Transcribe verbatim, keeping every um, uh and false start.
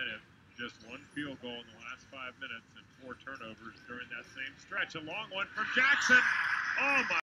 Carolina just one field goal in the last five minutes and four turnovers during that same stretch. A long one from Jackson. Oh, my.